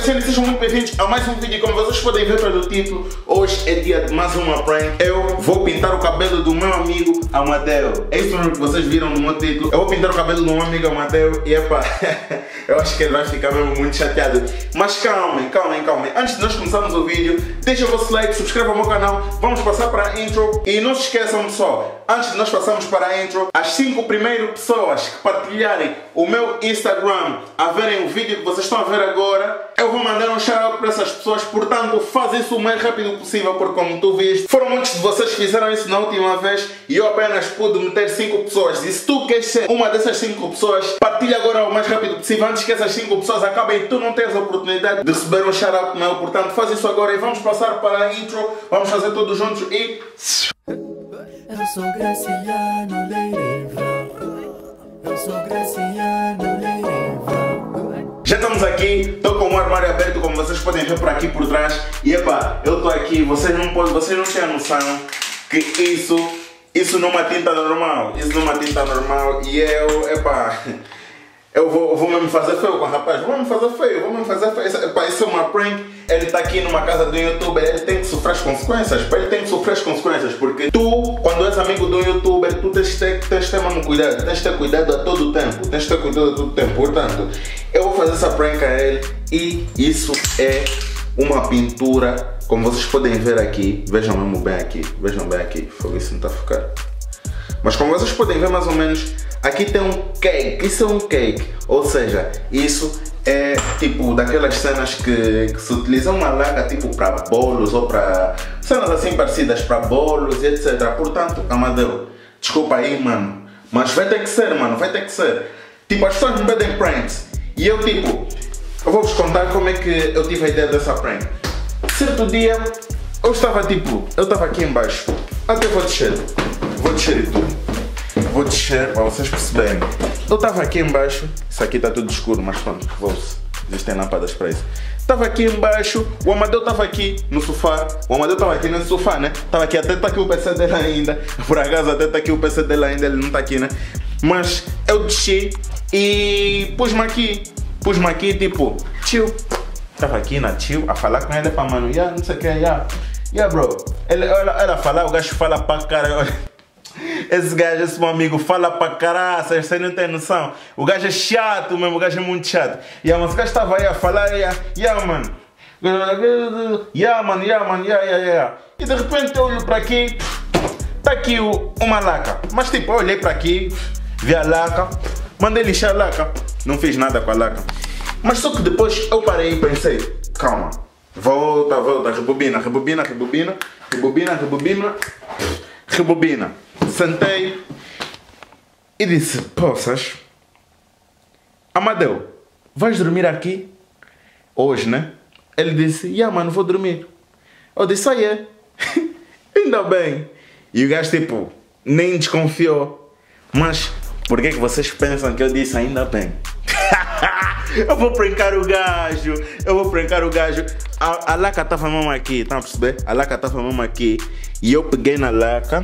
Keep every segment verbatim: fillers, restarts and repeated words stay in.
gente, sejam muito bem-vindos a mais um vídeo. Como vocês podem ver pelo título, hoje é dia de mais uma prank. Eu vou pintar o cabelo do meu amigo Amadeu. É isso mesmo que vocês viram no meu título. Eu vou pintar o cabelo do meu amigo Amadeu e epá, eu acho que ele vai ficar mesmo muito chateado. Mas calmem, calmem, calmem. Antes de nós começarmos o vídeo, deixa o vosso like, subscreva o meu canal. Vamos passar para a intro. E não se esqueçam, pessoal, antes de nós passarmos para a intro, as cinco primeiras pessoas que partilharem o meu Instagram a verem o vídeo que vocês estão a ver agora, eu vou mandar um shout-out para essas pessoas. Portanto, faz isso o mais rápido possível, porque como tu viste, foram muitos de vocês que fizeram isso na última vez e eu apenas pude meter cinco pessoas. E se tu queres ser uma dessas cinco pessoas, partilha agora o mais rápido possível, antes que essas cinco pessoas acabem e tu não tens a oportunidade de receber um shout-out meu. Portanto, faz isso agora e vamos passar para a intro. Vamos fazer todos juntos e... Eu sou Graciano Leiva. Eu sou Graciano Leiva. Já estamos aqui, estou com o armário aberto, como vocês podem ver por aqui por trás. E epá, eu estou aqui, vocês não podem, vocês não têm a noção que isso, isso não é uma tinta normal. Isso não é uma tinta normal e eu, epá, eu vou, vou mesmo fazer feio com o rapaz, vou mesmo fazer feio, vou mesmo fazer feio. Isso, epá, isso é uma prank. Ele está aqui numa casa do youtuber, ele tem que sofrer as consequências. Ele tem que sofrer as consequências, porque tu, quando és amigo do youtuber, tu tens de ter, tens de ter mesmo cuidado, tens de ter cuidado a todo o tempo, tens de ter cuidado a todo o tempo. Portanto, eu vou fazer essa prank a ele e isso é uma pintura, como vocês podem ver aqui. Vejam mesmo bem aqui, vejam bem aqui, foi isso, não está a focar. Mas como vocês podem ver mais ou menos, aqui tem um cake, isso é um cake, ou seja, isso é tipo daquelas cenas que, que se utilizam uma laca tipo para bolos ou para cenas assim parecidas para bolos e etcétera. Portanto, Amadeu, desculpa aí, mano, mas vai ter que ser, mano, vai ter que ser. Tipo, as pessoas me pedem pranks e eu tipo, eu vou-vos contar como é que eu tive a ideia dessa prank. Certo dia, eu estava tipo, eu estava aqui embaixo, até vou descer, vou descer e tudo. Vou descer para vocês perceberem. Eu estava aqui embaixo, isso aqui está tudo escuro, mas pronto, vou-se. Existem lâmpadas para isso. Estava aqui embaixo, o Amadeu estava aqui no sofá. O Amadeu estava aqui no sofá, né? Estava aqui, até está aqui o P C dele ainda. Por acaso até está aqui o P C dele ainda, ele não está aqui, né? Mas eu desci e pus-me aqui. Pus-me aqui, tipo, chill. Estava aqui na chill, a falar com ele para mano, yeah, não sei o que, yeah. Yeah, bro. Ele, ela, ela fala, o gajo fala para cara. Esse gajo, esse meu amigo, fala pra caralho, você não tem noção. O gajo é chato mesmo, o gajo é muito chato. E yeah, mas o gajo estava aí a falar, yeah, yeah, mano. Yeah, mano, yeah, mano, yeah, yeah, yeah. E de repente eu olho para aqui, tá aqui o, uma laca. Mas tipo, eu olhei para aqui, vi a laca, mandei lixar a laca. Não fiz nada com a laca. Mas só que depois eu parei e pensei, calma, volta, volta, rebobina, rebobina, rebobina, rebobina, rebobina, rebobina. Sentei e disse, poças, Amadeu, vais dormir aqui? Hoje, né? Ele disse, yeah, mano, vou dormir. Eu disse, ah, é? Ainda bem. E o gajo, tipo, nem desconfiou. Mas, por que que vocês pensam que eu disse ainda bem? Eu vou prancar o gajo, eu vou prancar o gajo. A, a laca estava mesmo aqui, tá a perceber? A laca estava mesmo aqui. E eu peguei na laca.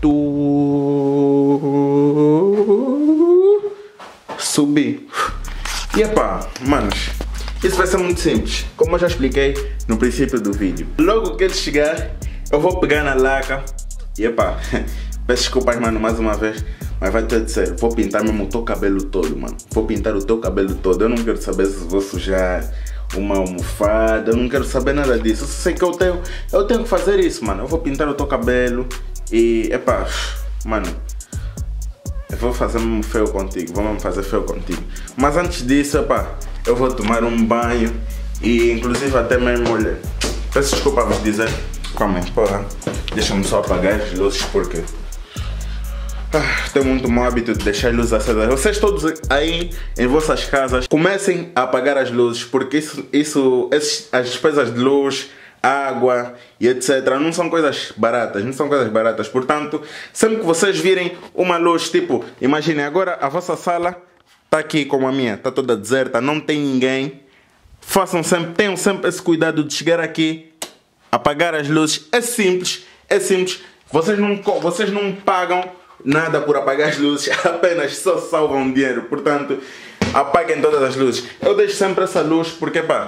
Subi. E epá, manos, isso vai ser muito simples. Como eu já expliquei no princípio do vídeo. Logo que ele chegar, eu vou pegar na laca. E epá, peço desculpas, mano, mais uma vez. Mas vai ter de ser, vou pintar mesmo o teu cabelo todo, mano. Vou pintar o teu cabelo todo. Eu não quero saber se vou sujar uma almofada. Eu não quero saber nada disso. Eu sei que eu tenho, eu tenho que fazer isso, mano. Eu vou pintar o teu cabelo. E, epá, mano, eu vou fazer mesmo feio contigo, vou mesmo fazer feio contigo. Mas antes disso, epá, eu vou tomar um banho e inclusive até mesmo, olha, peço desculpa a vos dizer, calma aí, porra, deixa-me só apagar as luzes porque ah, tenho muito mau hábito de deixar as luzes acesas. Vocês todos aí em vossas casas comecem a apagar as luzes porque isso, isso esses, as despesas de luz, água e etcétera não são coisas baratas, não são coisas baratas. Portanto, sempre que vocês virem uma luz, tipo, imaginem agora a vossa sala está aqui como a minha, está toda deserta, não tem ninguém. Façam sempre, tenham sempre esse cuidado de chegar aqui, apagar as luzes. É simples, é simples. Vocês não, vocês não pagam nada por apagar as luzes, apenas só salvam dinheiro. Portanto, apaguem todas as luzes. Eu deixo sempre essa luz porque, pá,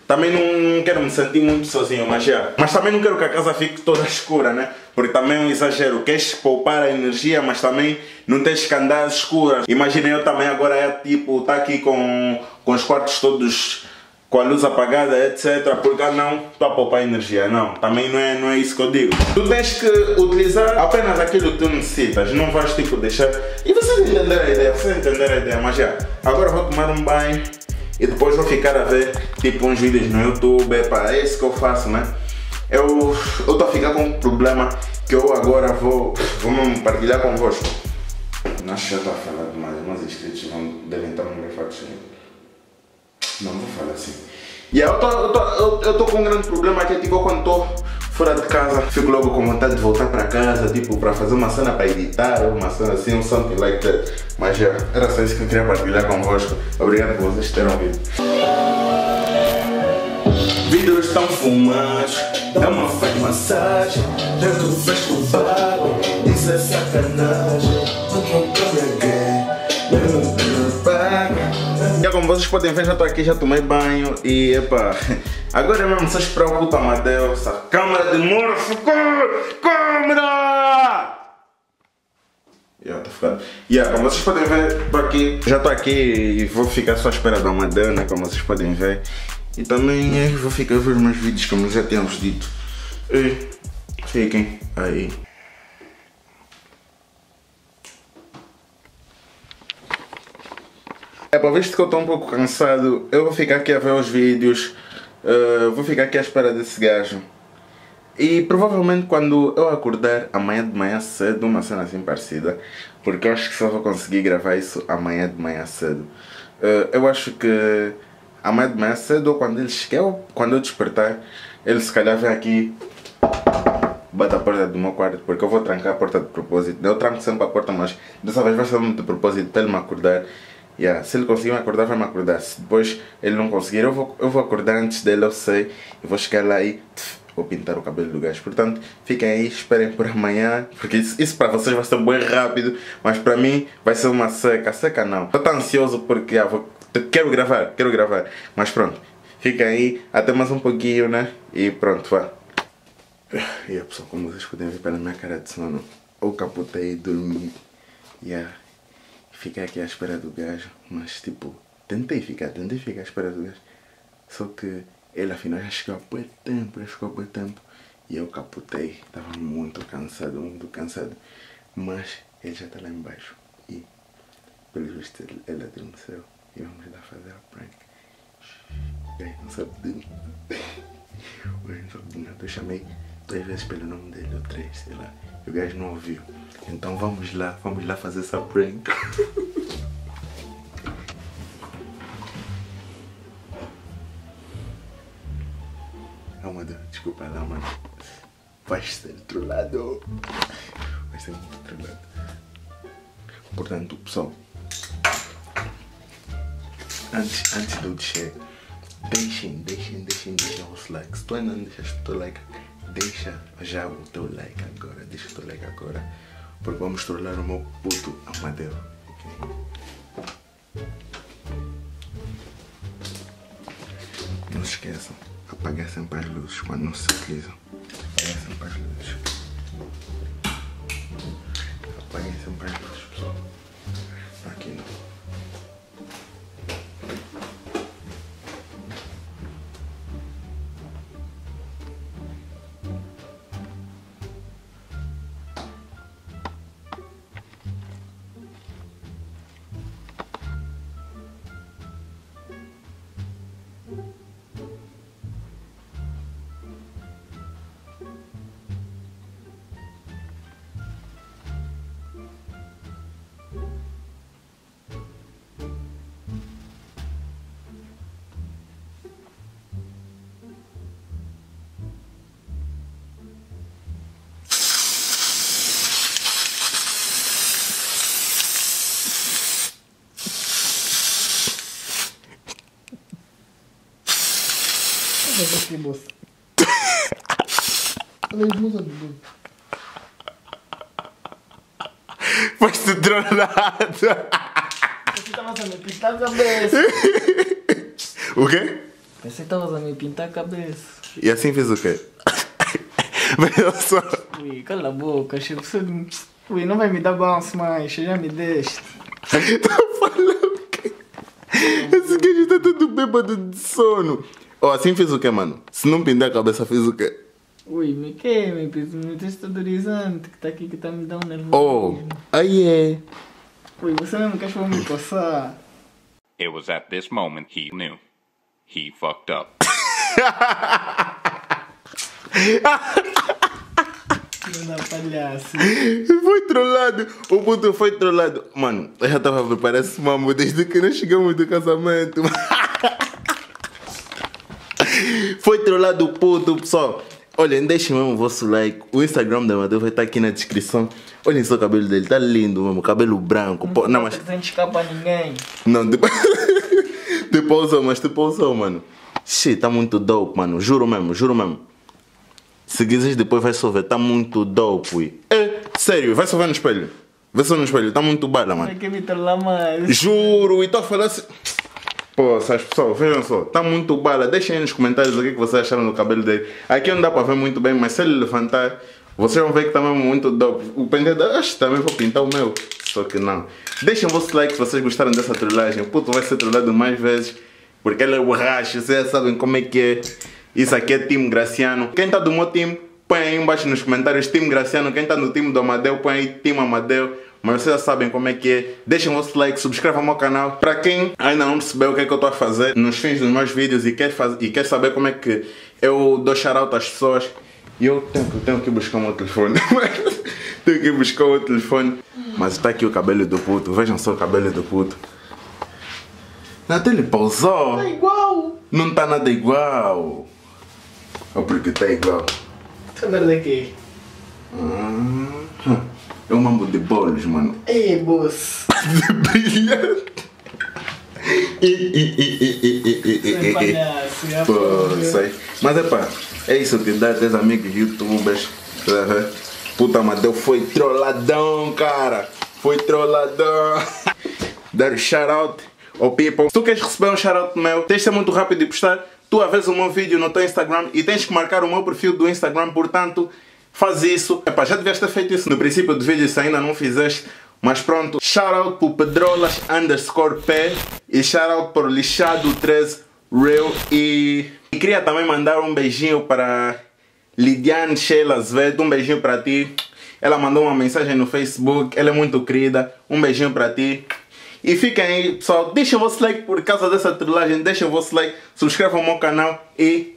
também não quero me sentir muito sozinho, mas já. Mas também não quero que a casa fique toda escura, né? Porque também é um exagero. Queres poupar a energia, mas também não tens que andar escura. Imagina eu também agora é tipo, tá aqui com, com os quartos todos com a luz apagada, etcétera. Porque ah, não, estou a poupar energia. Não, também não é, não é isso que eu digo. Tu tens que utilizar apenas aquilo que tu necessitas. Não vais tipo deixar. E vocês entenderam a ideia, vocês entenderam a ideia, mas já. Agora vou tomar um banho. E depois vou ficar a ver tipo uns vídeos no YouTube, epá, é isso que eu faço, né? Eu estou a ficar com um problema que eu agora vou, vou partilhar convosco. Não acho que já estou a falar demais, meus inscritos vão, devem estar me grafados. Não vou falar assim. E yeah, eu estou com um grande problema que é tipo quando estou fora de casa, fico logo com vontade de voltar para casa, tipo para fazer uma cena para editar, uma cena assim, um something like that. Mas já, era só isso que eu queria partilhar convosco. Obrigado por vocês terem ouvido. Vidros estão fumados, dá uma faz massagem, dentro do festival, isso é sacanagem, não comprei ninguém, não paga. Já como vocês podem ver, já estou aqui, já tomei banho e epa, agora mesmo só esperar o puto Amadeu, essa câmera demora a ficar, câmera! Yeah, tô ficando. Yeah, como vocês podem ver, tô aqui, já estou aqui e vou ficar só à espera do Amadeu, né, como vocês podem ver. E também é, vou ficar a ver os meus vídeos, como já tínhamos dito. E fiquem aí. É para visto que eu estou um pouco cansado, eu vou ficar aqui a ver os vídeos, uh, vou ficar aqui à espera desse gajo. E provavelmente quando eu acordar amanhã de manhã cedo, uma cena assim parecida, porque eu acho que só vou conseguir gravar isso amanhã de manhã cedo. Uh, eu acho que amanhã de manhã cedo, ou quando ele chegar, quando eu despertar, ele se calhar vem aqui, bate a porta do meu quarto, porque eu vou trancar a porta de propósito. Eu tranco sempre a porta, mas dessa vez vai ser muito de propósito para ele me acordar. Yeah, se ele conseguir me acordar, vai me acordar. Se depois ele não conseguir, eu vou, eu vou acordar antes dele, eu sei. E vou chegar lá e tf, vou pintar o cabelo do gajo. Portanto, fiquem aí, esperem por amanhã. Porque isso, isso para vocês vai ser bem rápido. Mas para mim vai ser uma seca. Seca não. Estou tão ansioso porque ah, vou, quero gravar, quero gravar. Mas pronto, fiquem aí. Até mais um pouquinho, né? E pronto, vá. E a pessoa, como vocês podem ver pela minha cara de sono, eu capotei e dormi. Yeah. Fiquei aqui à espera do gajo, mas tipo, tentei ficar, tentei ficar à espera do gajo. Só que ele afinal já chegou há pouco tempo, já chegou há pouco tempo. E eu capotei, estava muito cansado, muito cansado. Mas ele já está lá embaixo. E pelo visto ele, ele adormeceu. E vamos lá fazer a prank. O gajo não sabe de mim. O gajo não sabe de nada. Eu chamei duas vezes pelo nome dele, ou três, sei lá. E o gajo não ouviu. Então vamos lá, vamos lá fazer essa prank. Ah, mano, desculpa lá, mano. Vai ser trollado. Vai ser muito trollado. Portanto, pessoal, antes, antes de eu descer, deixem, deixem, deixem, deixem os likes. Se tu ainda não deixaste o teu like, deixa já o teu like agora. Deixa o teu like agora. Porque vamos trollar o meu puto Amadeu. Okay? Não se esqueçam, apagar sempre as luzes quando não se utilizam. Apaguem sempre as luzes. Apaguem sempre as luzes, pessoal. Aqui não. Aqui, moça. Olha as blusas, blusas. Foste trollado. Você estava sendo pintado a cabeça. O quê? Pensei que estavas a me pintar a cabeça. E assim fiz o quê? Veja só. Ui, cala a boca, chefe. Você... Ui, não vai me dar bounce mais, você já me deste. Tá falando o quê? Esse gajo está todo bêbado de sono. Oh, assim fiz o quê, mano? Se não pintar a cabeça, fiz o quê? Ui, me que? Me me testadorizante que tá aqui que tá me dando nervoso. Oh, aí é. Ui, você mesmo quer me coçar. It was at this moment he knew. He fucked up. Não dá palhaço. Foi trollado. O puto foi trollado. Mano, eu já tava a preparar esse mambo desde que nós chegamos do casamento. Foi trollado o puto, pessoal. Olhem, deixem mesmo o vosso like. O Instagram da Amadeu vai estar aqui na descrição. Olhem só o cabelo dele, tá lindo mesmo. Cabelo branco. Pô, não, mas... Não escapa a ninguém. Não, tipo... tipo usou, mas tipo usou, mano. Shit, tá muito dope, mano. Juro mesmo, juro mesmo. Se quiseres depois vai só ver, tá muito dope, ui. É, sério, vai só ver no espelho. Vê só no espelho, tá muito bala, mano. Vai que me trollar mais. Juro, e tô a falar assim... Pô, essas pessoas, vejam só, tá muito bala. Deixem aí nos comentários o que vocês acharam do cabelo dele. Aqui não dá pra ver muito bem, mas se ele levantar, vocês vão ver que tá mesmo muito dope. O penteado, acho que também vou pintar o meu. Só que não. Deixem o vosso like se vocês gostaram dessa trollagem. O puto vai ser trollado mais vezes, porque ele é borracho, vocês já sabem como é que é. Isso aqui é Team Graciano. Quem tá do meu time, põe aí embaixo nos comentários Team Graciano. Quem tá no time do Amadeu, põe aí Team Amadeu. Mas vocês já sabem como é que é. Deixem o vosso like, subscrevam o meu canal. Para quem ainda não percebeu o que é que eu estou a fazer nos fins dos meus vídeos e quer, faz... e quer saber como é que eu dou shout-out às pessoas, e eu tenho, tenho que buscar o meu telefone. Tenho que buscar o meu telefone. Mas está aqui o cabelo do puto. Vejam só o cabelo do puto. Até ele pausou. Tá igual. Não está nada igual. Ou porque está igual. Saber daqui. Hum. É um mambo de bolos, mano. Ei, boss. De brilhante. Sem palhaço, já Pô, foi. sei. Mas é pá, é isso que dá teus amigos youtubers. Puta, Amadeu foi trolladão, cara. Foi trolladão. Dar shout out ao people. Se tu queres receber um shout out meu, tens de ser muito rápido de postar. Tu a vês o meu vídeo no teu Instagram e tens que marcar o meu perfil do Instagram, portanto, faz isso. Epá, já devias ter feito isso no princípio do vídeo se ainda não fizeste. Mas pronto, shoutout pro Pedrolas underscore P e shoutout pro Lixado treze Real. E... e queria também mandar um beijinho para Lidiane Sheila Azevedo. Um beijinho para ti. Ela mandou uma mensagem no Facebook. Ela é muito querida. Um beijinho para ti. E fiquem aí, pessoal. Deixem o vosso like por causa dessa trollagem. Deixem o vosso like. Subscrevam o meu canal e